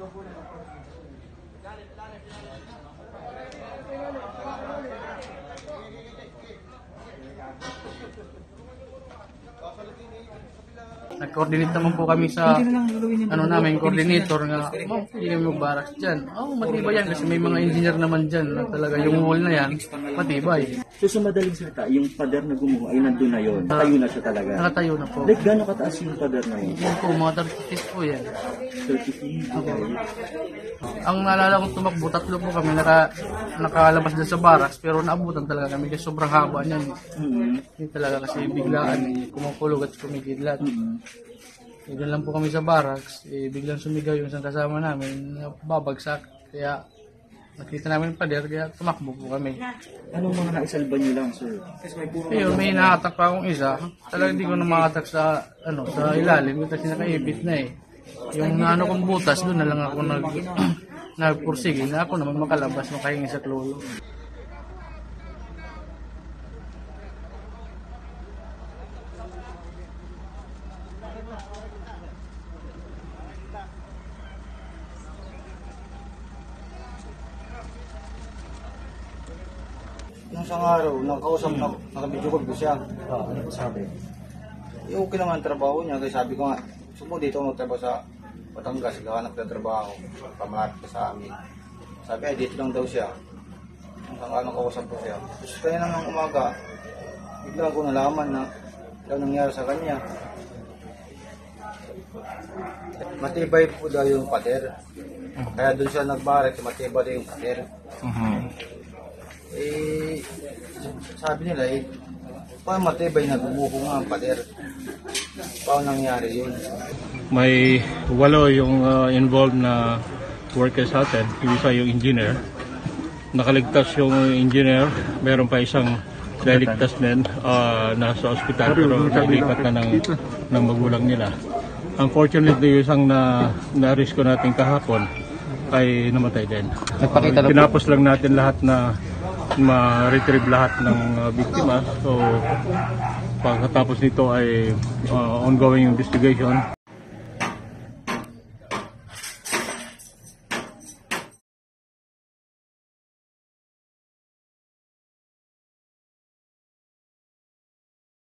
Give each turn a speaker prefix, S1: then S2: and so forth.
S1: Nag-coordinate naman po kami sa namin, coordinator nga, hindi kami magbarak dyan. Matibay yan kasi may mga engineer naman dyan na talaga yung wall na yan, matibay.
S2: So sa madaling salita, yung pader na gumuho ay nandun na yun. Nakatayo na siya talaga.
S1: Nakatayo na po.
S2: Like gano'ng kataas yung pader na yun?
S1: Yun po, mga 30 feet po yan.
S2: 30 feet. Okay.
S1: Ang naalala kong tumakbo, 3 po kami nakalabas dyan sa barracks, pero naabutan talaga kami kasi sobrang haba niyan. Hindi talaga kasi biglaan, kumukulog at kumikidlat. Doon lang po kami sa barracks, biglang sumigaw yung isang kasama namin, babagsak. Kaya nakita namin pa der, kaya tumakbo po kami.
S2: Anong mga naisalba niyo lang, sir?
S1: Ayun, may nakatak pa akong isa. Talagang hindi ko na makatak sa ilalim kasi nakaipit na eh. Yung kong butas, doon na lang ako nagpursige na ako naman makalabas ng kahingi sa klolo.
S3: Nung isang araw, nakabidyo ko siya.
S2: Ano po sabi?
S3: Okay naman ang trabaho niya, kasi sabi ko nga, sumo dito ako magtrabaho sa Batangas, gahanap na trabaho, pamalapit ka sa amin. Sabi ay dito lang daw siya. Hanggang nakausap ko siya. Tapos kaya naman umaga, bigla ko nalaman na ano nangyari sa kanya. Matibay po daw yung pader. Kaya doon siya nagbarak, matibay daw yung pader. Sabi nila paano matibay na gumuho nga ang pader? Paano nangyari yun?
S4: May 8 yung involved na workers natin, isa yung engineer. Nakaligtas yung engineer, meron pa isang nailigtas din, nasa ospital pero nailipat na ng magulang nila. Unfortunately, yung isang na-risk ko natin kahapon ay namatay din. Tinapos lang natin lahat na ma-retrieve lahat ng biktima. So pagkatapos nito ay ongoing investigation.